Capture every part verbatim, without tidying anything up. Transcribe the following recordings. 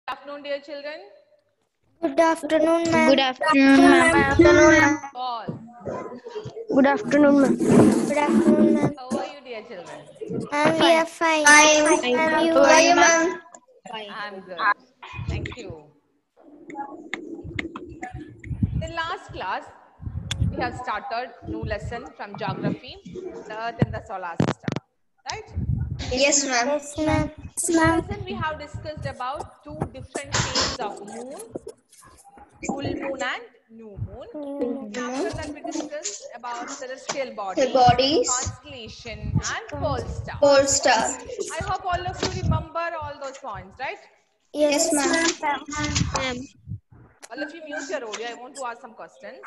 Afternoon, dear children. Good afternoon, ma'am. Good afternoon, ma'am. All. Good afternoon, ma'am. Good afternoon, ma'am. How are you, dear children? Ma'am, we are fine. Fine. Ma'am, you How are you, ma'am? I'm good. Thank you. In last class, we have started new lesson from geography, the Earth and the solar system. Right? Yes, ma'am. Yes, ma'am. In this lesson, we have discussed about two different shapes of moon, full moon and new moon. After that, we discussed about celestial bodies, Bodies. constellation, and pole star. Pole star. I hope all of you remember all those points, right? Yes, Yes, ma'am. ma'am. All of you mute your audio. I want to ask some questions.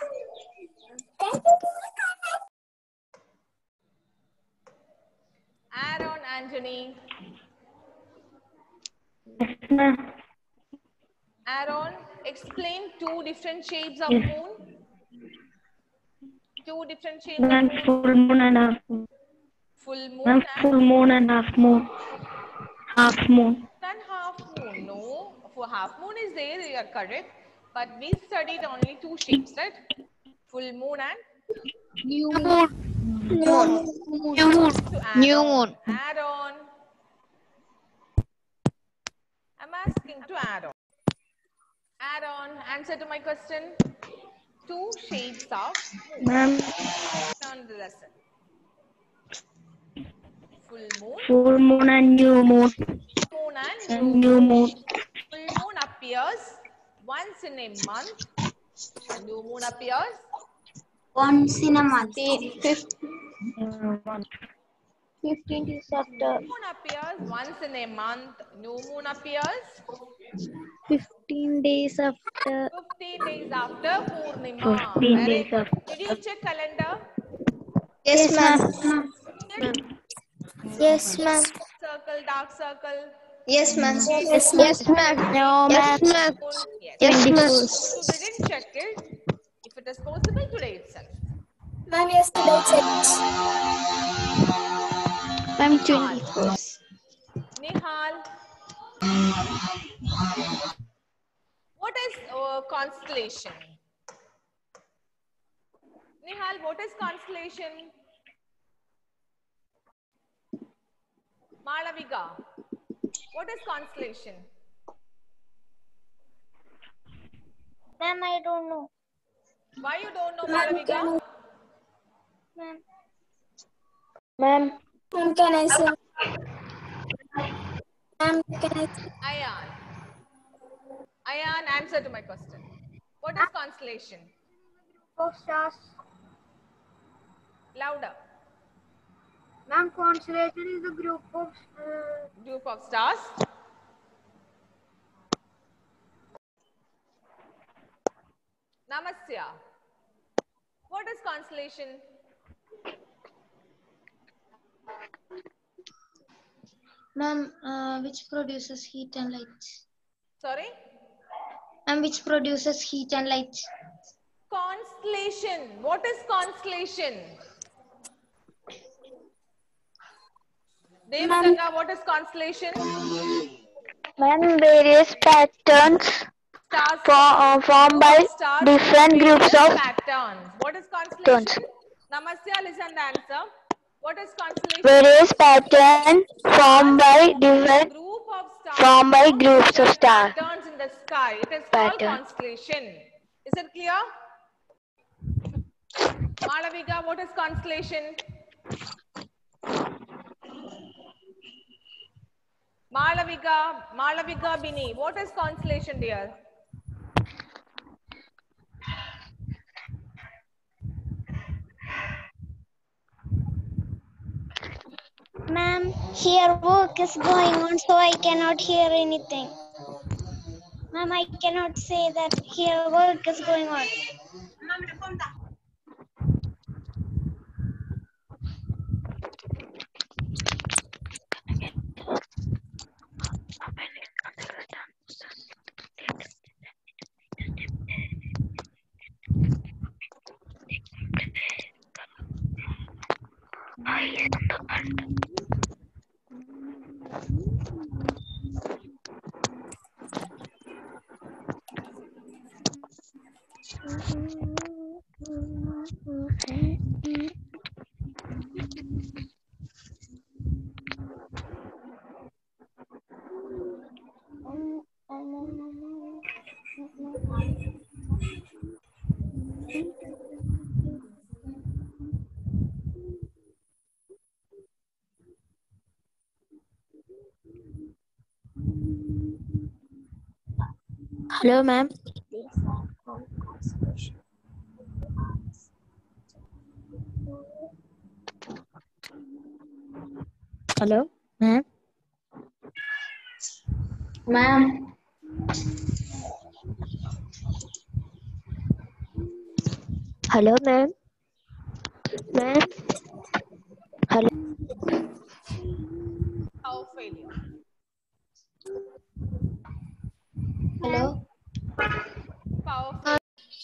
Aaron, Anthony. Aaron, explain two different shapes of Yes. moon. Two different shapes of Ma'am, moon. full moon and half moon. Full moon Ma'am, and, full moon and half moon. Half moon. and half moon. No, for half moon is there, you are correct. But we studied only two shapes, right? Full moon and New moon. No. New moon. to Aaron. New moon. Aaron. I'm asking to Aaron. Aaron, answer to my question. Two shapes of moon. Ma'am, On the lesson. Full moon, full moon and new moon. moon and And new new moon. moon. Full moon appears once in a month. New moon appears Once in a month. Uh, one. Fifteen days after. moon appears once in a month. New moon appears Fifteen days after. fifteen days after Purnima. Fifteen Very days good. after. Did you check calendar? Yes, ma'am. Yes, ma'am. Circle, dark circle. Yes, ma'am. Yes, Yes, ma'am. No, Yes, ma'am. moon. Yes. Yes, ma'am. If you didn't check it, if it is possible today itself. Ma'am, yesterday checked. I'm twenty-first. Nihal. What is uh, constellation? Nihal, what is constellation? Malavika, what is constellation? Ma'am, I don't know. Why you don't know Malavika? Ma'am. Ma'am, Ma'am, can I say? Ma'am, can I say? Ayan. Ayan, answer to my question. What is constellation? Of stars. Louder. Ma'am, constellation is a group of uh, Group of stars. Namasya. What is constellation? Ma'am, uh, which produces heat and light? Sorry? And which produces heat and light? Constellation. What is constellation? Devganga, what is constellation? ma'am, various patterns Stars. for, uh, formed by Stars different with groups various of patterns. What is constellation? tones. Namasya, listen the answer. What is constellation? Various patterns formed by different Group of stars. formed by form groups of different stars. Patterns in the sky. It is called Pattern. constellation. Is it clear? Malavika, what is constellation? Malavika, Malavika Bini, what is constellation, dear? Ma'am, here work is going on, so I cannot hear anything. Ma'am, I cannot say that here work is going on. Hello, ma'am. Hello, ma'am. Ma'am. Hello, ma'am. Ma'am. Hello. Cow failure. Hello. Cow failure.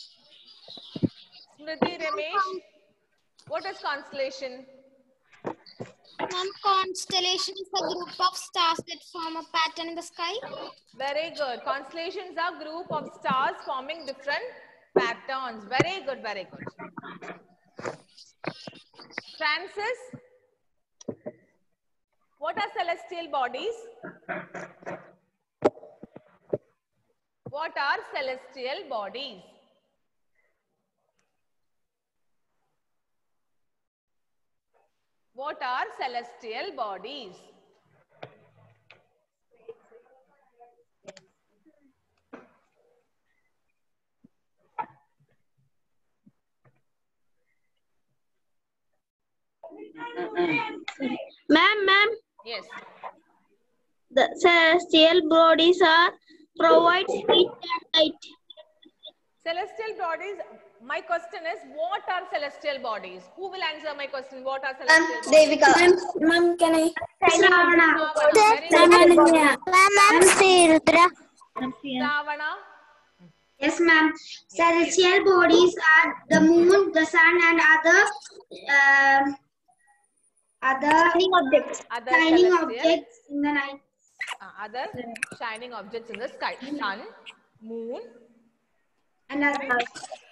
Smriti, Ramesh, what is constellation? Ma'am, constellation is a group of stars that form a pattern in the sky. Very good. Constellations are group of stars forming different patterns. Very good, very good. Francis, what are celestial bodies? What are celestial bodies? What are celestial bodies? Ma'am, ma'am. Yes. The celestial bodies are provide heat and light. Celestial bodies, my question is, what are celestial bodies? Who will answer my question? What are celestial bodies? Devika. Ma'am, can I? Shravana. Shravana, very good. Ma'am, Sri Rudra. Shravana, Yes, ma'am. Celestial bodies are the moon, the sun, and other uh, other shining objects. other Shining celestial, objects in the night. uh, other shining objects in the sky. Sun, moon, And other.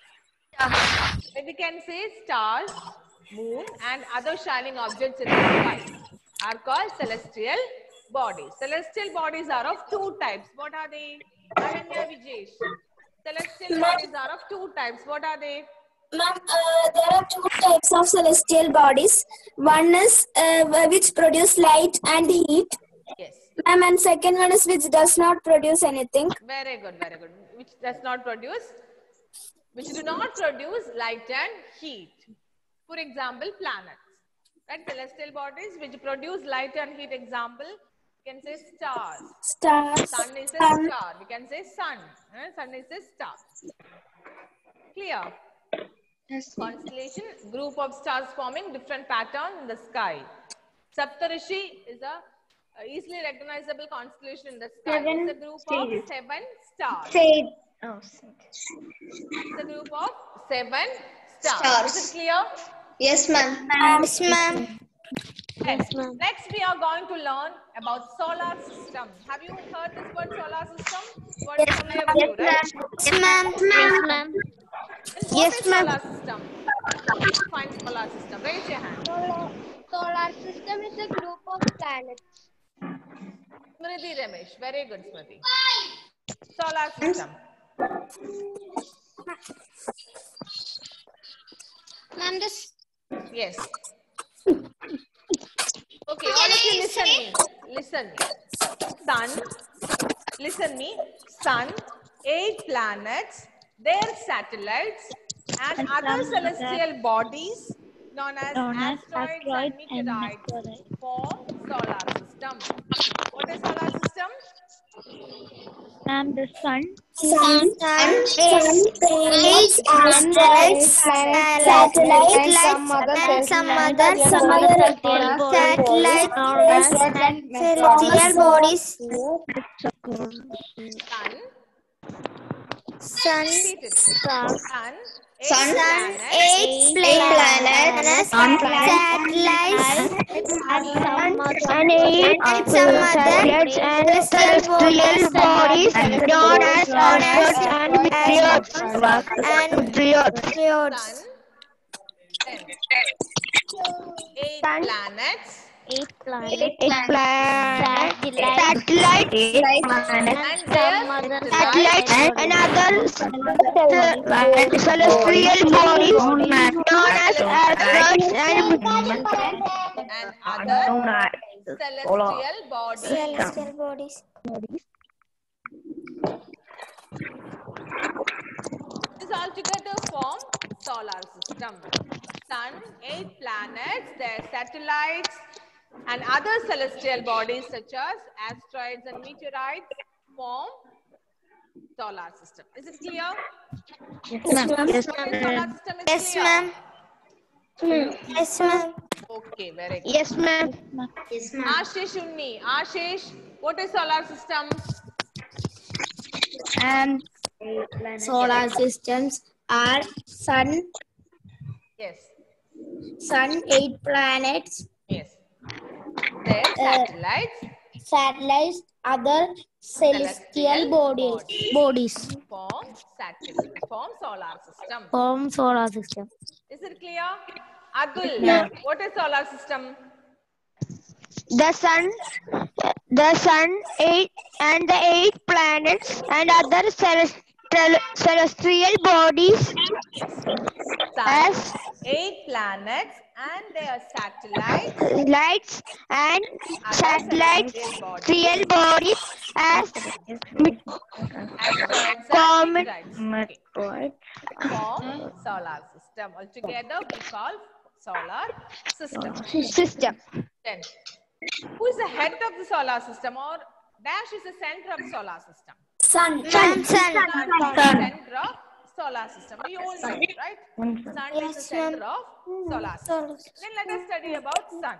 then we can say stars, moon, and other shining objects in the sky are called celestial bodies. Celestial bodies are of two types. What are they? Aranya, Vijesh. Celestial bodies are of two types. What are they? Ma'am, uh, there are two types of celestial bodies. One is uh, which produce light and heat. Yes. Ma'am, and second one is which does not produce anything. Very good, very good. Which does not produce, which do not produce light and heat. For example, planets. Right? Celestial bodies which produce light and heat. Example, we can say stars. Stars. Sun is a Sun. star. We can say sun. Eh? Sun is a star. Clear? Yes. Constellation, group of stars forming different patterns in the sky. Saptarishi is a uh, easily recognizable constellation in the sky. Seven It's a group stages. of seven stars. Say. Oh, It's a group of seven stars. Stars. Is it clear? yes, ma'am. Yes, ma'am. Yes. Next, we are going to learn about solar system. Have you heard this word solar system? What is familiar with you, right? Yes, ma'am. Yes, ma'am. And what Yes, is ma'am. solar system? How do you find solar system? Raise your hand. Solar, solar system is a group of planets. Smriti Ramesh. Very good, Smriti. Solar system. Ma'am, this Yes. Okay, all of you listen me. Listen me. Sun, listen me. Sun, eight planets, their satellites, and other celestial bodies known as asteroids and meteorites form solar system. What is solar system? Ma'am, the sun. Sun. Sun. Sun. Planets. Asteroids. Satellites. And some other Some other satellites satellites. celestial bodies. Sun, Sun. repeat it. Sun. Sun, eight Sun, planets, Eight planets. Satellites. And eight And some other celestial bodies known asteroids and meteors. and Meteors. meteors. Sun. Then eight Sun. planets Eight planets. Eight planets. Satellites. Satellites. Eight planets. and And their some other satellites Satellites and other satellites. celestial bodies known as asteroids and and other solar celestial bodies. Celestial bodies. This all together form solar system. Sun, eight planets, their satellites, and other celestial bodies such as asteroids and meteorites form solar system. Is it clear? Yes, ma'am. What is solar system is Yes, clear? ma'am. Yes, ma'am. Okay, very good. Yes, ma'am. Yes, ma'am. Ashish Unni, Ashish, what is solar system? And solar systems are sun, Yes, sun, eight planets, yes. Their satellites, satellites, other celestial bodies. Bodies. form satellite, form solar system. Form solar system. Is it clear? Adul, what is solar system? The sun, the sun, eight and the eight planets and other celestial celestial bodies Sun, as eight planets and their satellites, lights and other satellites, celestial bodies, celestial bodies as asteroids and comet meteorites. Okay. Form solar system. Altogether we call solar system. system. Then, who is the head of the solar system, or dash is the center of solar system? Sun. Sun. Sun. Sun is the center of solar system. We all know, right? Sun is the Yes, center of solar system. Then let us study about sun.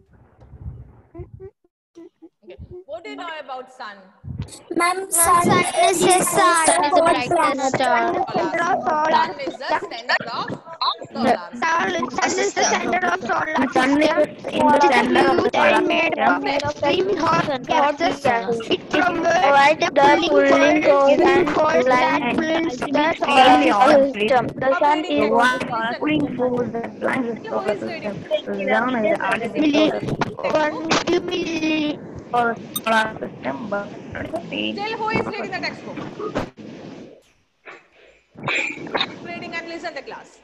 Okay. What do you know about sun? Ma'am, sun, Sun is a star. sun is the brightest star. Solar system. Sun is the center of solar system. Sun is the center of solar system. It is huge and made up of extreme hot gases. It provides the cooling and force that cools the solar system. The sun is one cooling force that blinds the solar system. One milli Solar system, but tell who is reading the textbook. Keep reading and listen to class.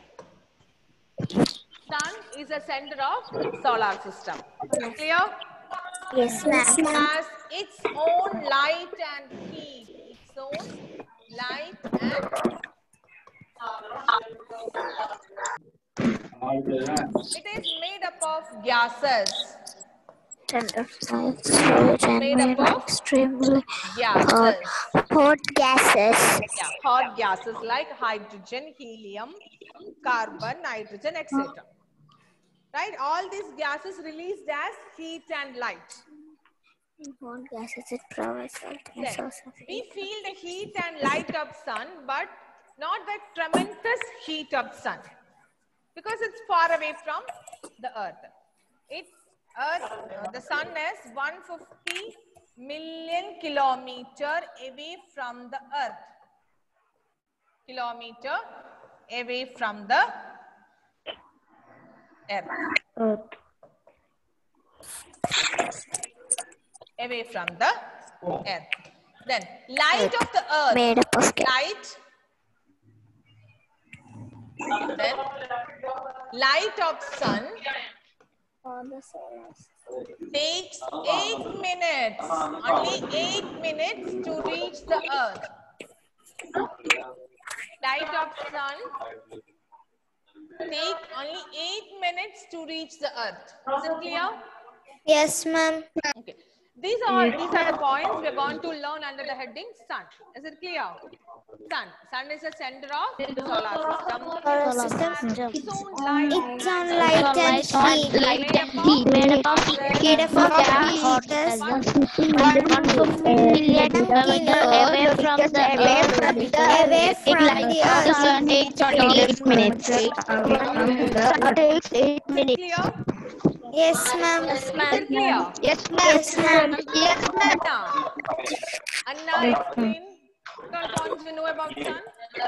Sun is the center of solar system. Clear? Yes, ma'am. Has its own light and heat. Its own light and it is made up of gases. Made up of extremely gases. hot gases. Yeah, hot gases like hydrogen, helium, carbon, nitrogen, et cetera. Right? All these gases released as heat and light. Hot gases it provides Then, we feel the heat and light of sun, but not the tremendous heat of sun, because it's far away from the earth. It earth uh, the sun is one hundred fifty million kilometer away from the earth. Kilometer away from the earth. Earth. Away from the earth. Then light of the earth. made up of gas. Light. Then light of sun takes eight minutes. Only eight minutes to reach the earth. Light of sun take only eight minutes to reach the earth. Is it clear? Yes, ma'am. Okay. These are these are the points we are going to learn under the heading sun. Is it clear? Sun. Sun is the center of the solar system. Solar system. Its own light. It's on light and heat. Light and Made up of heat of gases. One million kilometers Away from the earth. Away from the earth. Sun takes eight minutes. Sun takes eight minutes. Clear? Yes, ma'am. Is it clear? Yes, ma'am. Yes, ma'am. Yes, ma'am. Anna. Anna, explain your want to know about sun?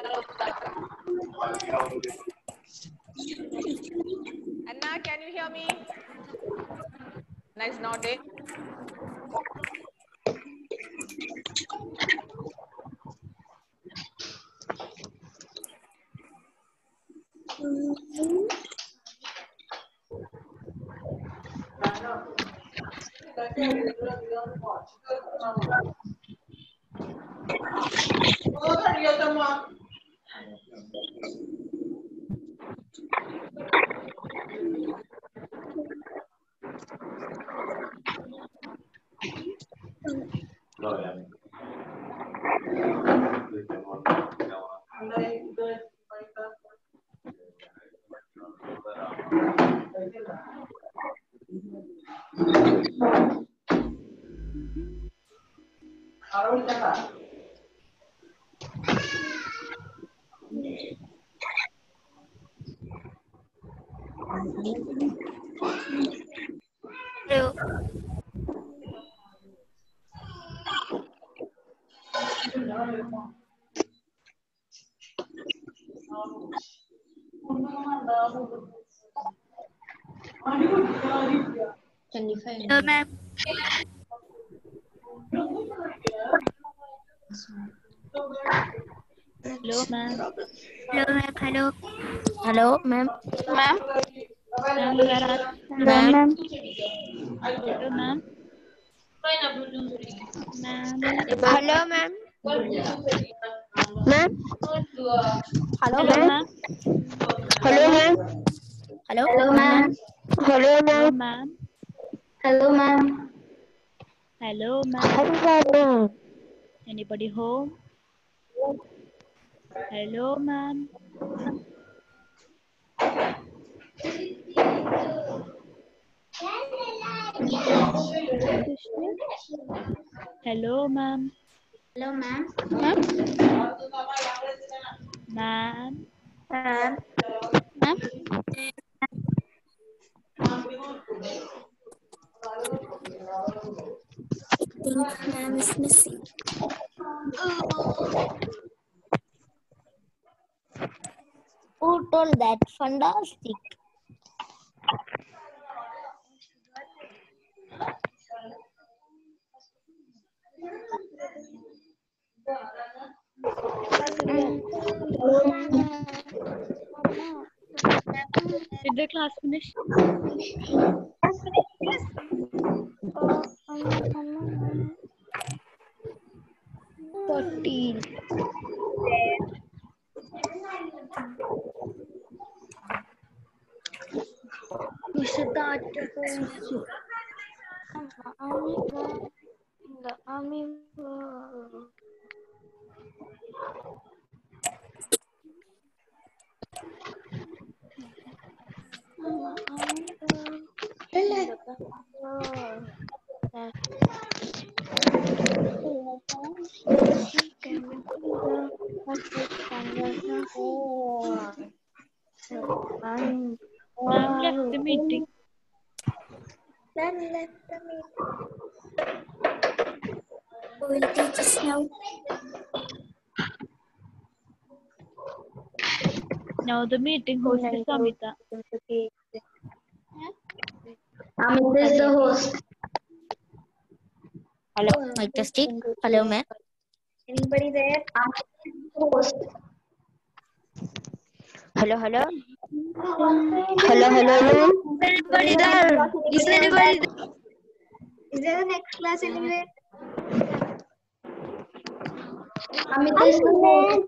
Anna, can you hear me? Nice nodding. Hello. Hello, ma'am. Hello, ma'am. Hello, ma'am. Hello. Hello, ma'am. Ma'am, where are Hello, ma'am. Hello, ma'am. Ma'am. Hello, ma'am. Ma'am. Hello, Hello, ma'am. ma'am. Hello, ma'am. Hello, Hello, ma'am. Hello, Hello, ma'am. ma'am. Hello, ma'am. Hello, ma'am. Hello, ma'am. Anybody home? Hello, ma'am. Hello, ma'am. Hello, ma'am. Ma'am. Ma'am. Ma'am. Think ma'am is missing. Who told that? Fantastic. Did the class finish? Fourteen. Ma'am left the meeting. Who will teach us now? Now the meeting host is Samita. Amit is the host. Hello, mic testing. Hello, ma'am. Anybody there? Amit is the host. Hello, hello. Hello, hello, ma'am. Anybody there? Is anybody there? Is there a next class anywhere? Amit is the host.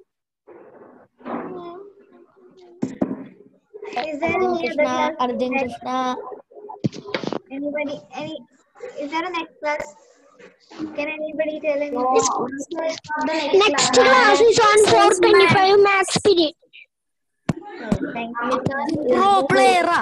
Is there Arjun any other Krishna, class? Arjun Krishna. Anybody? Any? Is there a next class? Can anybody tell any? The Next class is on four twenty-five maths period. Thank you. Pro player.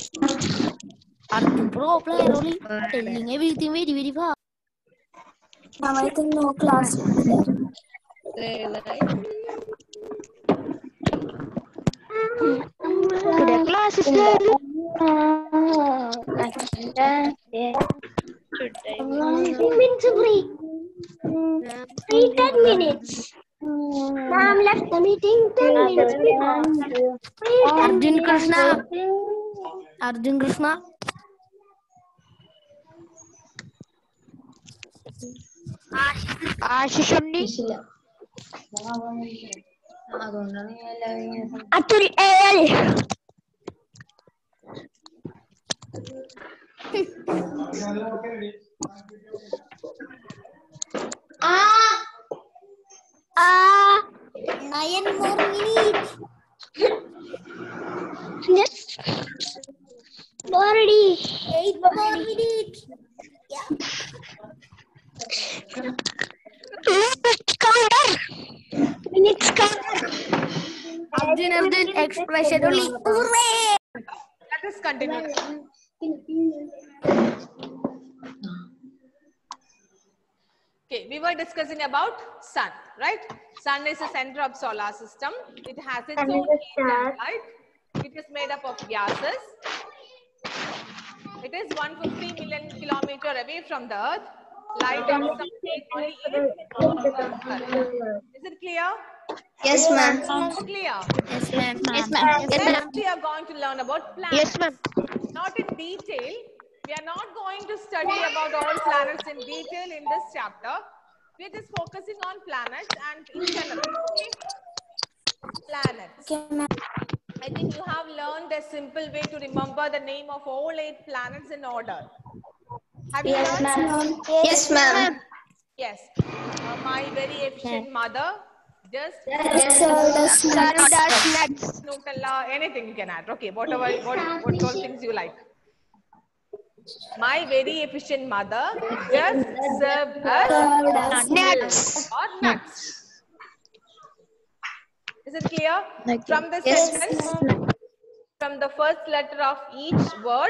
Arjun pro player only. Telling everything very very fast. Now I think no class will be there. Today class is there. Invincibly. Three ten minutes. Ma'am left the meeting ten minutes before. Three ten Arjun minutes. Krishna. Arjun Krishna. Ashish Undi. Atul A L. Ah. Ah. Nine more minutes. Yes. Already. Eight more minutes. Yeah. Minutes counter. Minutes counter. Arjun Arjun expression only. Hooray! Let us continue. Okay, we were discussing about sun, right? Sun is the center of solar system. It has its own heat and light. It is made up of gases. It is one hundred fifty million kilometer away from the Earth. Light and sound only in Is it clear? Yes, ma'am. Is it clear? Yes, ma'am. Yes, ma'am. Next, we are going to learn about planets. Yes, ma'am. Not in detail. We are not going to study about all planets in detail in this chapter. We are just focusing on planets and in general. Okay? Planets. Okay, ma'am. I think you have learned a simple way to remember the name of all eight planets in order. Have you Yes, learned? ma'am. Yes, ma'am. Yes. Uh, my very efficient mother just Yes, sir. That's Sun not. does nuts. Nutella, anything you can add. Okay, whatever, what, what all things you like. My very efficient mother just served us Nuts. or nuts. Is it clear? From the Yes. sentence, from the first letter of each word,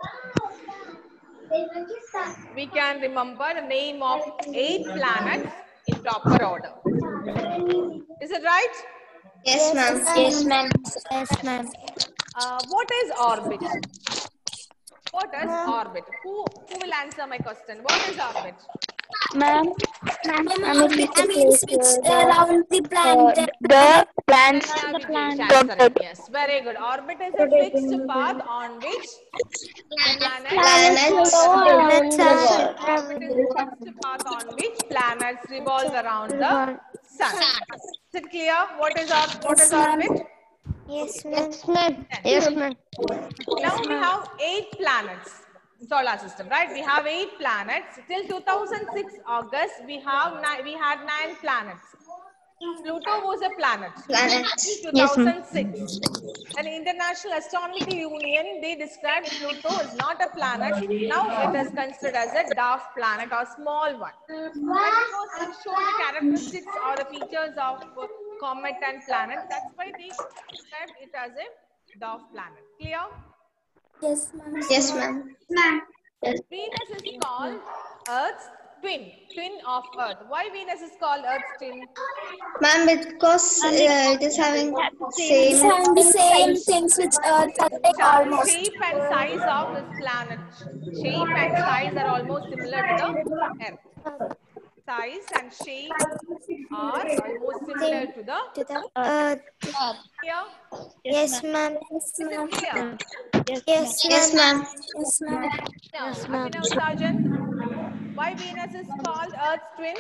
we can remember the name of eight planets in proper order. Is it right? Yes, ma'am. Yes, ma'am. Yes, ma'am. Uh, what is orbit? What is orbit? Who, who will answer my question? What is orbit? Ma'am. Ma'am, orbit means which around the planet. The plants Ananya Vijay don't answering. Yes, very good. Orbit is a fixed path on which the planet Planets Planets are Orbit is the fixed path on which planets revolve around the sun. Is it clear? What is our what is orbit? Yes, ma'am. ma'am. Yes, ma'am. Now we have eight planets in solar system, right? We have eight planets. Till two thousand six August, we have nine, we had nine planets. Pluto was a planet. Planet. Till two thousand six. And International Astronomical Union, they described Pluto is not a planet. Now it is considered as a dwarf planet or small one. But because it shows the characteristics or the features of comet and planet, that's why they described it as a dwarf planet. Clear? Yes, ma'am. Yes, ma'am. Ma'am. Venus is called Earth's twin, twin of Earth. Why Venus is called Earth's twin? Ma'am, because uh, it is having same. And the same things which Earth like almost. Shape and size of this planet. Shape and size are almost similar to the Earth. Size and shape are almost similar to the To the Earth. Clear? Yes, ma'am. Is it clear? Yes, Yes, ma'am. Yes, ma'am. Now, Abhinav Sergeant, why Venus is called Earth's twin?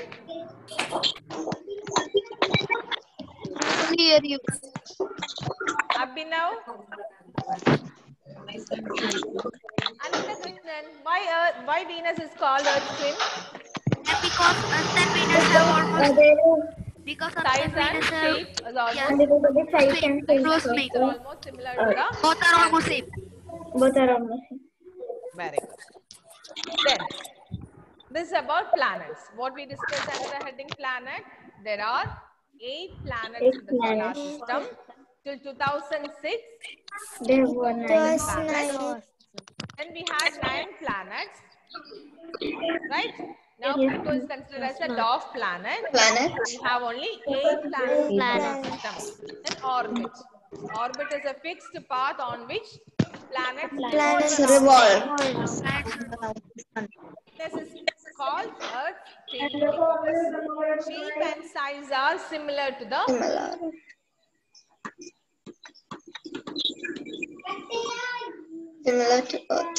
Hear you. Abhinav? Anita Krishnan, why Earth, why Venus is called Earth's twin? Because Earth and Venus have almost because Earth Size and Venus and have shape is almost, same, closely. are almost similar to the Both are almost same. Both are almost. Very good. Then, this is about planets. What we discussed under the heading planet, there are eight planets Eight in the solar planets. system. Till two thousand six, There were nine. Was planets. nine. Then we had nine planets, right? Now Yes, Pluto is considered as a ma'am. dwarf planet. planet. We have only eight planets in the solar Planet. system. Then orbit. Orbit is a fixed path on which planets Planets revolve around revolve. sun. This is called Earth's tail because shape and size are similar to the Similar. Similar to Earth.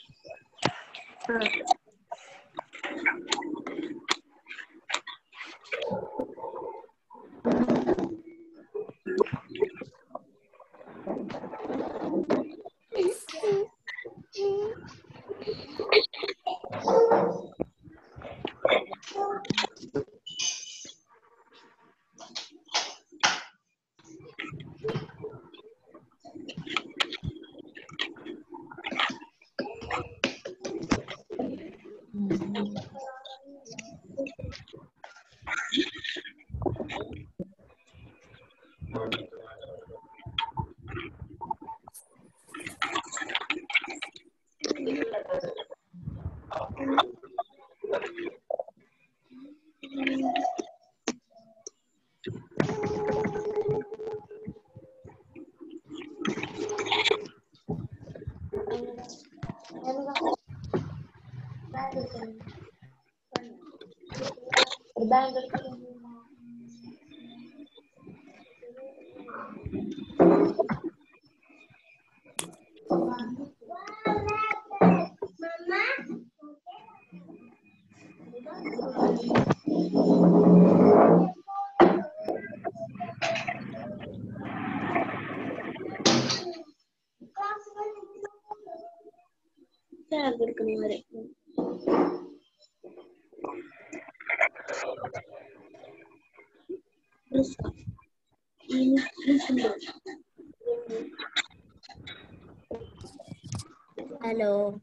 Hello.